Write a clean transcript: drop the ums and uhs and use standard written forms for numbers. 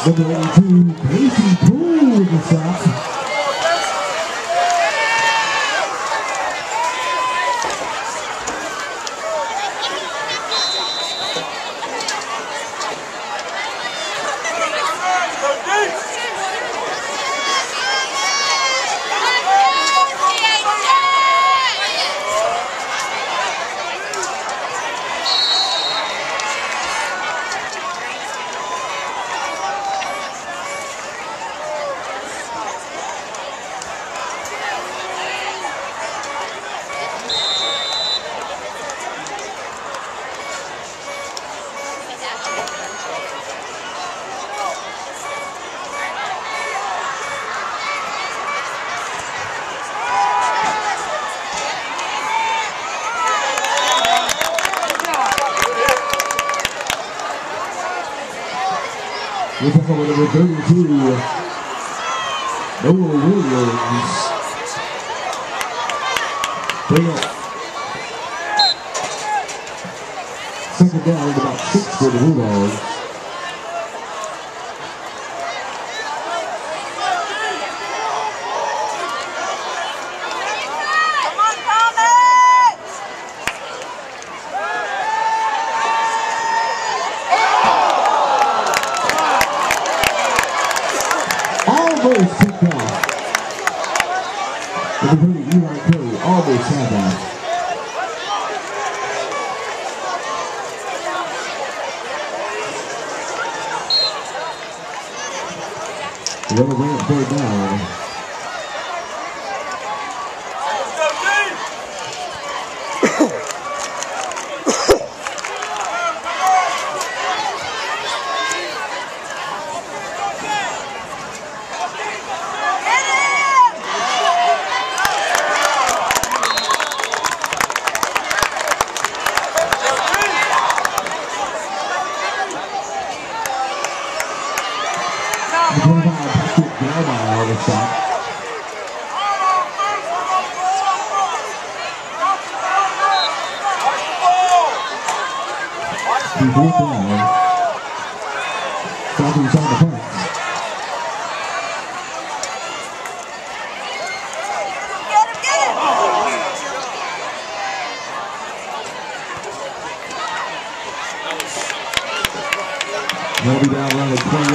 Number 82, Casey Poole with the stop. We're talking about number 32, Noah Williams. Bring up. Second down, about 6 for the Bulldogs. Almost tipped off. The defending Eli Kelly almost had that. The other way up third down. On the shot. He moved down. Southeast on the punt. They'll be down around the 20.